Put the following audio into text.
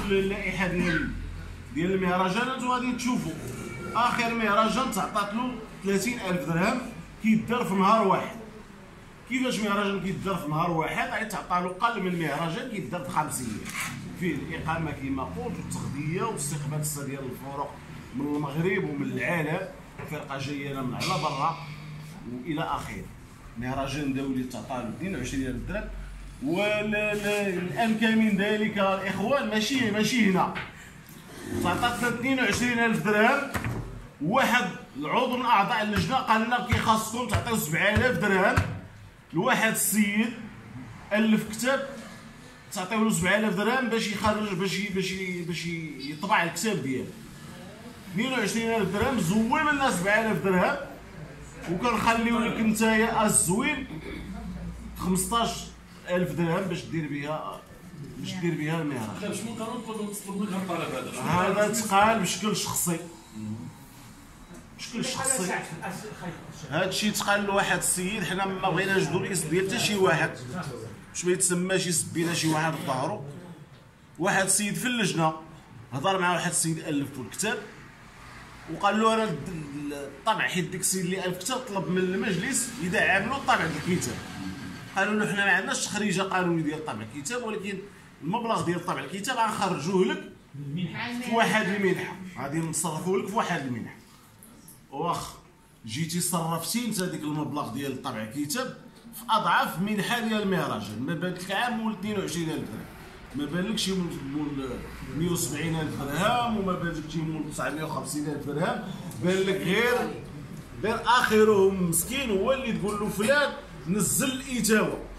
اللائحه ديال المهرجان. انتم غادي تشوفوا اخر مهرجان تعطات له 30,000 درهم كيدار في نهار واحد. كيفاش مهرجان كيدار في نهار واحد؟ غادي تعطى له قل من مهرجان كيدار في 5 ايام، فيه الاقامه كما قلت والتغذيه واستقبال السا ديال الفرق من المغرب ومن العالم، فرقه جايه من على برا والى اخره. مهرجان دولي تعطى له 22,000 درهم. والامكى من ذلك الاخوان ماشي هنا تعطاتنا 22,000 درهم. واحد العضو من اعضاء اللجنه قال لنا كيخاصكم تعطيو 7,000 درهم لواحد السيد الف كتاب، تعطيو له 7,000 درهم باش يخرج باش يطبع الكتاب ديالو. 22,000 درهم زوين لنا 7,000 درهم، وكنخليو لك نتايا الزوين 15,000 درهم باش دير بها المهرجان. شنو كنطلبوا منك الطلب هذا؟ هذا تقال بشكل شخصي. هذا الشيء تقال لواحد السيد، حنا ما بغينا نجبدو الاسم ديال حتى شي واحد باش ما يتسماش يسب بينا شي واحد في ظهرو. واحد السيد في اللجنه هضر مع واحد السيد الف الكتاب وقال له انا الطبع، حيت ديك السيد اللي الف كتاب طلب من المجلس يدعم له طبع الكتاب. قالوا له حنا ما عندناش تخريجه قانونيه ديال طبع الكتاب، ولكن المبلغ ديال طبع الكتاب غنخرجوه لك في واحد المنحه، غادي نصرفوه لك في واحد المنحه. واخ جيتي صرفتي انت هذيك المبلغ ديال طبع الكتاب في اضعاف منحه ديال المهرجان، ما بان لك عام مول 22,000 درهم، ما بانلكش مول 170,000 درهم، وما بانلكش مول 950,000 درهم، بان لك غير اخرهم مسكين هو اللي تقول له فلان نزل الاتاوه.